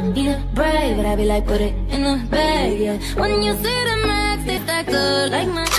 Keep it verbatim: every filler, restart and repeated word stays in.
need a break, but I be like, put it in the bag, yeah. When you see the max, they stack up like my